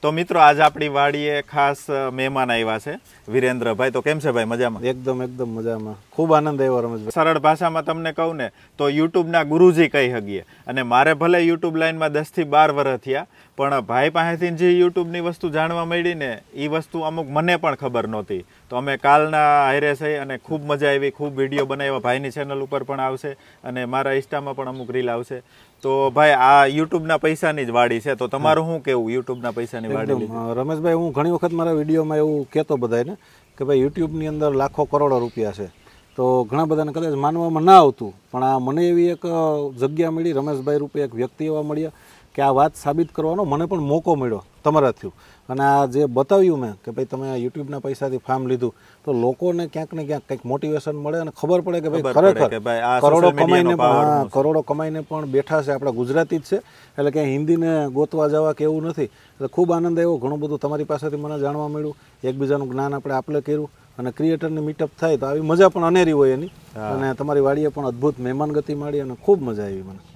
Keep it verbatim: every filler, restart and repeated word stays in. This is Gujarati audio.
તો મિત્રો આજ આપણી વાડીએ ખાસ મહેમાન આવ્યા છે વિરેન્દ્રભાઈ. તો કેમ છે ભાઈ? મજામાં? એકદમ એકદમ મજામાં. ખૂબ આનંદ આવ્યો રમેશભાઈ. સરળ ભાષામાં તમને કહું ને તો યુટ્યુબના ગુરુજી કહી શકીએ. અને મારે ભલે યુટ્યુબ લાઈનમાં દસ થી બાર વર્ષ થયા, પણ ભાઈ પાસેથી જે યુટ્યુબની વસ્તુ જાણવા મળી ને એ વસ્તુ અમુક મને પણ ખબર નહોતી. તો અમે કાલના હારે થઈ અને ખૂબ મજા આવી, ખૂબ વિડીયો બનાવ્યા. ભાઈની ચેનલ ઉપર પણ આવશે અને મારા ઇન્સ્ટામાં પણ અમુક રીલ આવશે. તો ભાઈ આ યુટ્યુબના પૈસાની જ વાડી છે, તો તમારું શું કેવું યુટ્યુબના પૈસાની વાડી? રમેશભાઈ, હું ઘણી વખત મારા વિડીયોમાં એવું કહેતો બધાને કે ભાઈ યુટ્યુબની અંદર લાખો કરોડો રૂપિયા છે. તો ઘણા બધાને કદાચ માનવામાં ના આવતું, પણ આ મને એવી એક જગ્યા મળી, રમેશભાઈ રૂપે એક વ્યક્તિ એવા મળ્યા કે આ વાત સાબિત કરવાનો મને પણ મોકો મળ્યો તમારા થયું. અને આ જે બતાવ્યું મેં કે ભાઈ તમે યુટ્યુબના પૈસાથી ફાર્મ લીધું, તો લોકોને ક્યાંક ને ક્યાંક કંઈક મોટિવેશન મળે અને ખબર પડે કે ભાઈ ખરેખર કરોડો કમાઈને પણ કરોડો કમાઈને પણ બેઠા છે, આપણા ગુજરાતી જ છે, એટલે ક્યાંય હિન્દીને ગોતવા જવા કે એવું નથી. એટલે ખૂબ આનંદ આવ્યો. ઘણું બધું તમારી પાસેથી મને જાણવા મળ્યું, એકબીજાનું જ્ઞાન આપણે આપલે કર્યું અને ક્રિએટરની મીટઅપ થાય તો આવી મજા પણ અનેરી હોય એની. અને તમારી વાડીએ પણ અદ્ભુત મહેમાનગતિ મળી અને ખૂબ મજા આવી મને.